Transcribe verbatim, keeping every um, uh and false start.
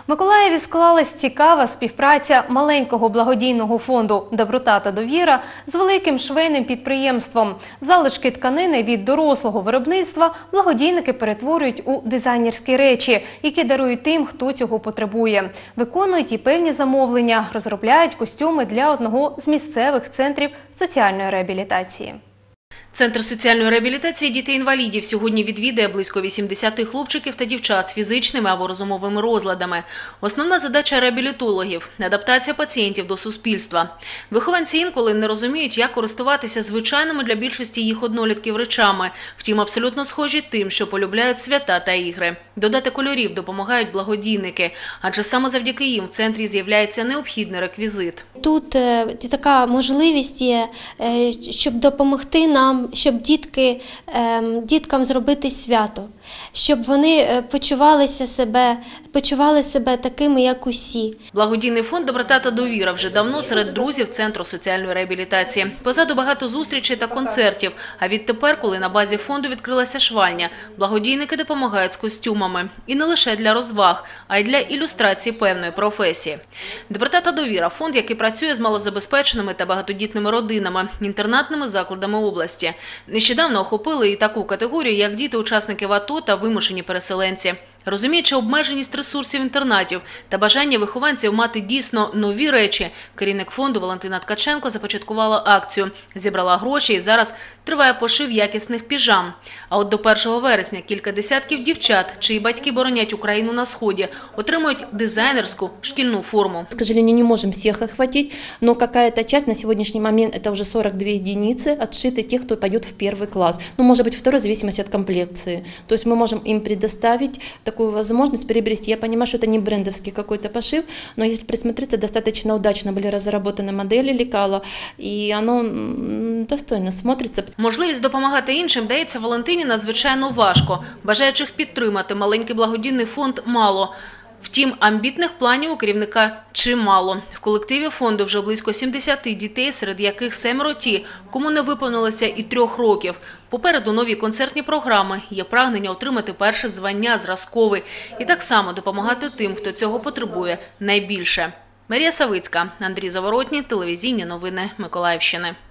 В Миколаєві склалась цікава співпраця маленького благодійного фонду «Доброта та довіра» з великим швейним підприємством. Залишки тканини від дорослого виробництва благодійники перетворюють у дизайнерські речі, які дарують тим, хто цього потребує. Виконують і певні замовлення, розробляють костюми для одного з місцевих центрів соціальної реабілітації. Центр соціальної реабілітації дітей-інвалідів сьогодні відвідає близько вісімдесят хлопчиків та дівчат з фізичними або розумовими розладами. Основна задача реабілітологів – адаптація пацієнтів до суспільства. Вихованці інколи не розуміють, як користуватися звичайними для більшості їх однолітків речами, втім абсолютно схожі тим, що полюбляють свята та ігри. Додати кольорів допомагають благодійники, адже саме завдяки їм в центрі з'являється необхідний реквізит. Тут е, така можливість є, е, щоб допомогти нам, щоб дітки, е, діткам зробити свято, щоб вони почувалися себе, почували себе такими, як усі. Благодійний фонд «Доброта та довіра» вже давно серед друзів Центру соціальної реабілітації. Позаду багато зустрічей та концертів, а відтепер, коли на базі фонду відкрилася швальня, благодійники допомагають з костюмами. І не лише для розваг, а й для ілюстрації певної професії. «Доброта та довіра» – фонд, який працює з малозабезпеченими та багатодітними родинами, інтернатними закладами області. Нещодавно охопили і таку категорію, як діти-учасників АТО та вимушені переселенці. Розуміючи обмеженість ресурсів інтернатів та бажання вихованців мати дійсно нові речі, керівник фонду Валентина Ткаченко започаткувала акцію, зібрала гроші і зараз триває пошив якісних піжам. А от до першого вересня кілька десятків дівчат, чиї батьки боронять Україну на Сході, отримують дизайнерську шкільну форму. К сожалению, не можем всех охватить, но какая-то часть на сегодняшний момент, это уже сорок две единицы, отшиты тех, кто пойдет в первый класс. Ну, может быть, второй, в зависимости от комплекции. То есть мы можем им предоставить такую возможность приобрести. Я понимаю, что это не брендовский какой-то пошив, но если присмотреться, достаточно удачно были разработаны модели лекала, и оно достойно смотрится. Можливість допомагати іншим дається Валентині надзвичайно важко. Бажаючих підтримати маленький благодійний фонд мало. Втім, амбітних планів у керівника чимало. В колективі фонду вже близько сімдесят дітей, серед яких семеро ті, кому не виповнилося і трьох років. Попереду нові концертні програми, є прагнення отримати перше звання зразковий і так само допомагати тим, хто цього потребує найбільше. Марія Савицька, Андрій Заворотній, телевізійні новини Миколаївщини.